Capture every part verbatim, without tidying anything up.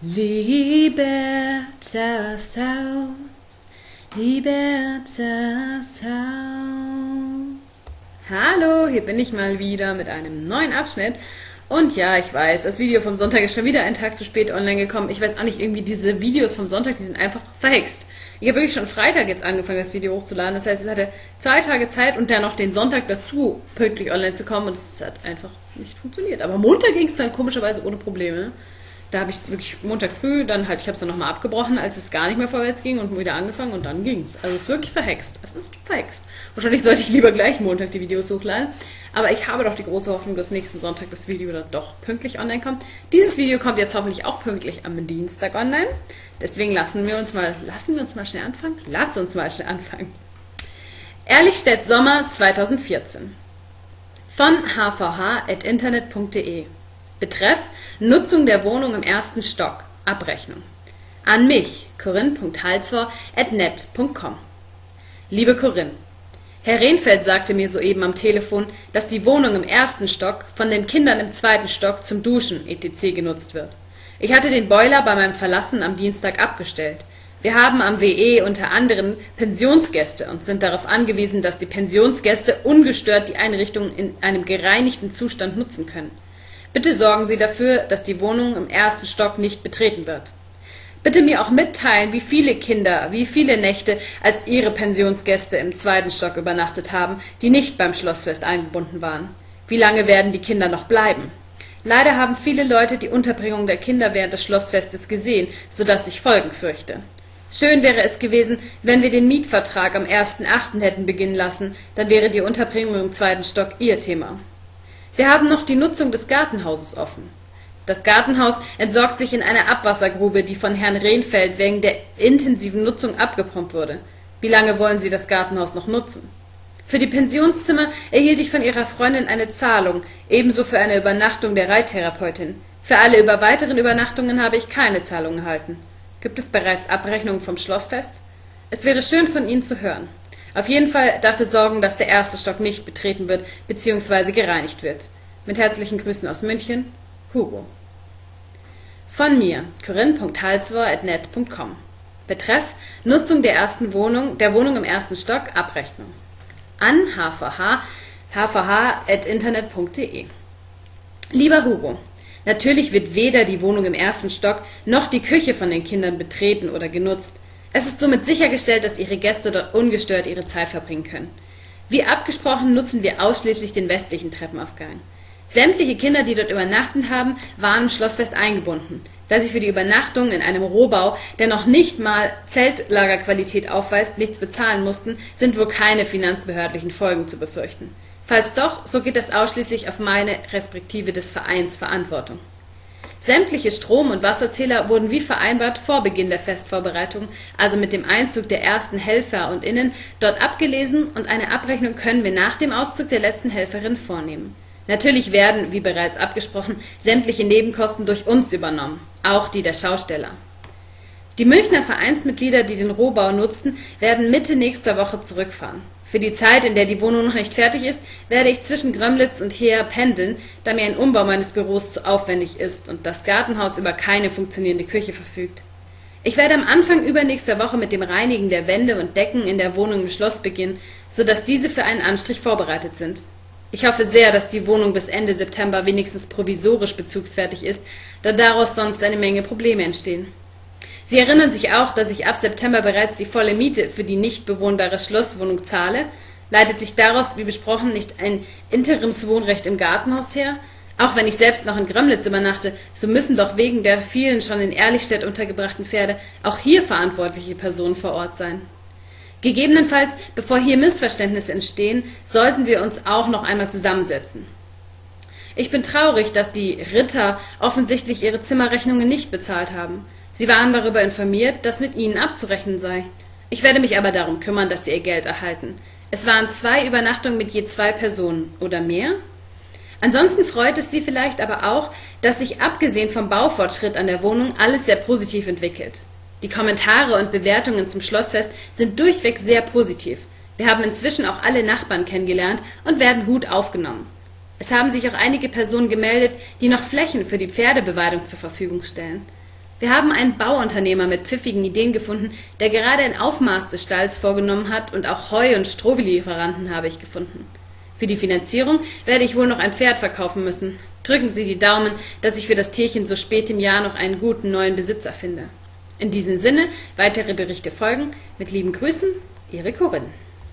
Libertas Haus, Libertas Haus. Hallo, hier bin ich mal wieder mit einem neuen Abschnitt. Und ja, ich weiß, das Video vom Sonntag ist schon wieder einen Tag zu spät online gekommen. Ich weiß auch nicht, irgendwie diese Videos vom Sonntag, die sind einfach verhext. Ich habe wirklich schon Freitag jetzt angefangen, das Video hochzuladen. Das heißt, es hatte zwei Tage Zeit und dann noch den Sonntag dazu, pünktlich online zu kommen. Und es hat einfach nicht funktioniert. Aber Montag ging es dann komischerweise ohne Probleme. Da habe ich es wirklich Montag früh, dann halt, ich habe es dann nochmal abgebrochen, als es gar nicht mehr vorwärts ging und wieder angefangen und dann ging es. Also es ist wirklich verhext. Es ist verhext. Wahrscheinlich sollte ich lieber gleich Montag die Videos hochladen. Aber ich habe doch die große Hoffnung, dass nächsten Sonntag das Video dann doch pünktlich online kommt. Dieses Video kommt jetzt hoffentlich auch pünktlich am Dienstag online. Deswegen lassen wir uns mal, lassen wir uns mal schnell anfangen? Lasst uns mal schnell anfangen. Ehrlichstedt Sommer zweitausendvierzehn. Von h v h at internet punkt de. Betreff Nutzung der Wohnung im ersten Stock. Abrechnung. An mich, corinne punkt halsvor at net punkt com. Liebe Corinne, Herr Rehnfeld sagte mir soeben am Telefon, dass die Wohnung im ersten Stock von den Kindern im zweiten Stock zum Duschen et cetera genutzt wird. Ich hatte den Boiler bei meinem Verlassen am Dienstag abgestellt. Wir haben am W E unter anderem Pensionsgäste und sind darauf angewiesen, dass die Pensionsgäste ungestört die Einrichtung in einem gereinigten Zustand nutzen können. Bitte sorgen Sie dafür, dass die Wohnung im ersten Stock nicht betreten wird. Bitte mir auch mitteilen, wie viele Kinder, wie viele Nächte als Ihre Pensionsgäste im zweiten Stock übernachtet haben, die nicht beim Schlossfest eingebunden waren. Wie lange werden die Kinder noch bleiben? Leider haben viele Leute die Unterbringung der Kinder während des Schlossfestes gesehen, sodass ich Folgen fürchte. Schön wäre es gewesen, wenn wir den Mietvertrag am ersten achten hätten beginnen lassen, dann wäre die Unterbringung im zweiten Stock Ihr Thema. Wir haben noch die Nutzung des Gartenhauses offen. Das Gartenhaus entsorgt sich in einer Abwassergrube, die von Herrn Rehnfeld wegen der intensiven Nutzung abgepumpt wurde. Wie lange wollen Sie das Gartenhaus noch nutzen? Für die Pensionszimmer erhielt ich von Ihrer Freundin eine Zahlung, ebenso für eine Übernachtung der Reittherapeutin. Für alle über weiteren Übernachtungen habe ich keine Zahlung erhalten. Gibt es bereits Abrechnungen vom Schlossfest? Es wäre schön von Ihnen zu hören. Auf jeden Fall dafür sorgen, dass der erste Stock nicht betreten wird bzw. gereinigt wird. Mit herzlichen Grüßen aus München, Hugo. Von mir, corinne punkt halsvor at net punkt com. Betreff Nutzung der ersten Wohnung, der Wohnung im ersten Stock, Abrechnung. An h v h, h v h at internet punkt de. Lieber Hugo, natürlich wird weder die Wohnung im ersten Stock noch die Küche von den Kindern betreten oder genutzt. Es ist somit sichergestellt, dass Ihre Gäste dort ungestört ihre Zeit verbringen können. Wie abgesprochen nutzen wir ausschließlich den westlichen Treppenaufgang. Sämtliche Kinder, die dort übernachtet haben, waren im Schlossfest eingebunden. Da sie für die Übernachtung in einem Rohbau, der noch nicht mal Zeltlagerqualität aufweist, nichts bezahlen mussten, sind wohl keine finanzbehördlichen Folgen zu befürchten. Falls doch, so geht das ausschließlich auf meine respektive des Vereins Verantwortung. Sämtliche Strom- und Wasserzähler wurden wie vereinbart vor Beginn der Festvorbereitung, also mit dem Einzug der ersten Helfer und Innen, dort abgelesen und eine Abrechnung können wir nach dem Auszug der letzten Helferin vornehmen. Natürlich werden, wie bereits abgesprochen, sämtliche Nebenkosten durch uns übernommen, auch die der Schausteller. Die Münchner Vereinsmitglieder, die den Rohbau nutzten, werden Mitte nächster Woche zurückfahren. Für die Zeit, in der die Wohnung noch nicht fertig ist, werde ich zwischen Grömlitz und hier pendeln, da mir ein Umbau meines Büros zu aufwendig ist und das Gartenhaus über keine funktionierende Küche verfügt. Ich werde am Anfang übernächster Woche mit dem Reinigen der Wände und Decken in der Wohnung im Schloss beginnen, sodass diese für einen Anstrich vorbereitet sind. Ich hoffe sehr, dass die Wohnung bis Ende September wenigstens provisorisch bezugsfertig ist, da daraus sonst eine Menge Probleme entstehen. Sie erinnern sich auch, dass ich ab September bereits die volle Miete für die nicht bewohnbare Schlosswohnung zahle. Leitet sich daraus, wie besprochen, nicht ein Interimswohnrecht im Gartenhaus her? Auch wenn ich selbst noch in Grömlitz übernachte, so müssen doch wegen der vielen schon in Ehrlichstedt untergebrachten Pferde auch hier verantwortliche Personen vor Ort sein. Gegebenenfalls, bevor hier Missverständnisse entstehen, sollten wir uns auch noch einmal zusammensetzen. Ich bin traurig, dass die Ritter offensichtlich ihre Zimmerrechnungen nicht bezahlt haben. Sie waren darüber informiert, dass mit ihnen abzurechnen sei. Ich werde mich aber darum kümmern, dass sie ihr Geld erhalten. Es waren zwei Übernachtungen mit je zwei Personen oder mehr. Ansonsten freut es Sie vielleicht aber auch, dass sich abgesehen vom Baufortschritt an der Wohnung alles sehr positiv entwickelt. Die Kommentare und Bewertungen zum Schlossfest sind durchweg sehr positiv. Wir haben inzwischen auch alle Nachbarn kennengelernt und werden gut aufgenommen. Es haben sich auch einige Personen gemeldet, die noch Flächen für die Pferdebeweidung zur Verfügung stellen. Wir haben einen Bauunternehmer mit pfiffigen Ideen gefunden, der gerade ein Aufmaß des Stalls vorgenommen hat und auch Heu- und Strohlieferanten habe ich gefunden. Für die Finanzierung werde ich wohl noch ein Pferd verkaufen müssen. Drücken Sie die Daumen, dass ich für das Tierchen so spät im Jahr noch einen guten neuen Besitzer finde. In diesem Sinne, weitere Berichte folgen. Mit lieben Grüßen, Ihre Corinne.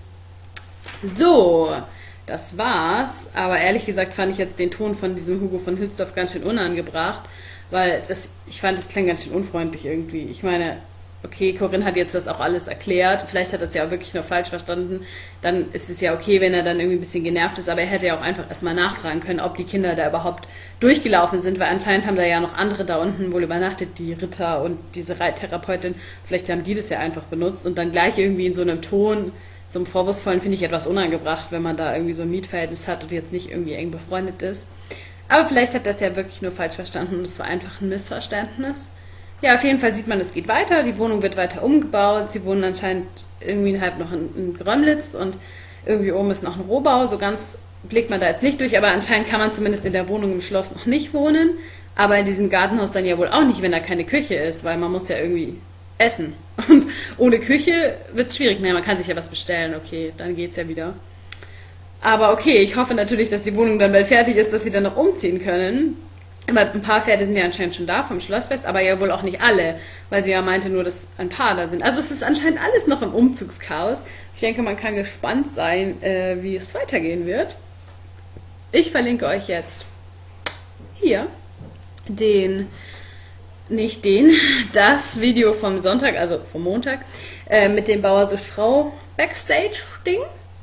So, das war's. Aber ehrlich gesagt fand ich jetzt den Ton von diesem Hugo von Hülsdorf ganz schön unangebracht, weil das, ich fand, das klang ganz schön unfreundlich irgendwie. Ich meine, okay, Corinne hat jetzt das auch alles erklärt, vielleicht hat er es ja auch wirklich nur falsch verstanden, dann ist es ja okay, wenn er dann irgendwie ein bisschen genervt ist, aber er hätte ja auch einfach erstmal nachfragen können, ob die Kinder da überhaupt durchgelaufen sind, weil anscheinend haben da ja noch andere da unten wohl übernachtet, die Ritter und diese Reittherapeutin, vielleicht haben die das ja einfach benutzt und dann gleich irgendwie in so einem Ton, so einem vorwurfsvollen, finde ich etwas unangebracht, wenn man da irgendwie so ein Mietverhältnis hat und jetzt nicht irgendwie eng befreundet ist. Aber vielleicht hat das ja wirklich nur falsch verstanden und es war einfach ein Missverständnis. Ja, auf jeden Fall sieht man, es geht weiter, die Wohnung wird weiter umgebaut, sie wohnen anscheinend irgendwie halb noch in, in Grömlitz und irgendwie oben ist noch ein Rohbau, so ganz blickt man da jetzt nicht durch, aber anscheinend kann man zumindest in der Wohnung im Schloss noch nicht wohnen, aber in diesem Gartenhaus dann ja wohl auch nicht, wenn da keine Küche ist, weil man muss ja irgendwie essen und ohne Küche wird es schwierig, naja, man kann sich ja was bestellen, okay, dann geht's ja wieder. Aber okay, ich hoffe natürlich, dass die Wohnung dann bald fertig ist, dass sie dann noch umziehen können. Aber ein paar Pferde sind ja anscheinend schon da vom Schlossfest, aber ja wohl auch nicht alle, weil sie ja meinte nur, dass ein paar da sind. Also es ist anscheinend alles noch im Umzugschaos. Ich denke, man kann gespannt sein, äh, wie es weitergehen wird. Ich verlinke euch jetzt hier den, nicht den, das Video vom Sonntag, also vom Montag, äh, mit dem Bauer sucht Frau Backstage-Ding.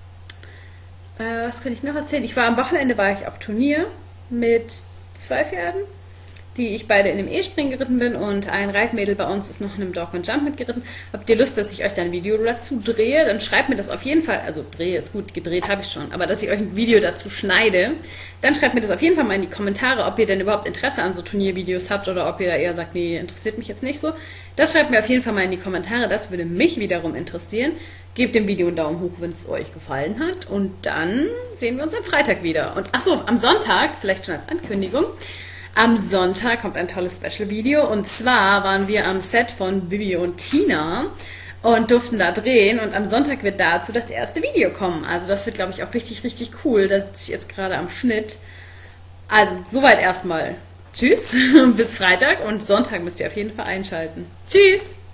Äh, was kann ich noch erzählen? Ich war am Wochenende, war ich auf Turnier mit zwei Pferden, die ich beide in einem E-Springen geritten bin und ein Reitmädel bei uns ist noch in einem Dog and Jump mitgeritten. Habt ihr Lust, dass ich euch da ein Video dazu drehe? Dann schreibt mir das auf jeden Fall, also drehe ist gut, gedreht habe ich schon, aber dass ich euch ein Video dazu schneide, dann schreibt mir das auf jeden Fall mal in die Kommentare, ob ihr denn überhaupt Interesse an so Turniervideos habt oder ob ihr da eher sagt, nee, interessiert mich jetzt nicht so. Das schreibt mir auf jeden Fall mal in die Kommentare, das würde mich wiederum interessieren. Gebt dem Video einen Daumen hoch, wenn es euch gefallen hat. Und dann sehen wir uns am Freitag wieder. Und achso, am Sonntag, vielleicht schon als Ankündigung, am Sonntag kommt ein tolles Special-Video. Und zwar waren wir am Set von Bibi und Tina und durften da drehen. Und am Sonntag wird dazu das erste Video kommen. Also das wird, glaube ich, auch richtig, richtig cool. Da sitze ich jetzt gerade am Schnitt. Also soweit erstmal. Tschüss, bis Freitag. Und Sonntag müsst ihr auf jeden Fall einschalten. Tschüss!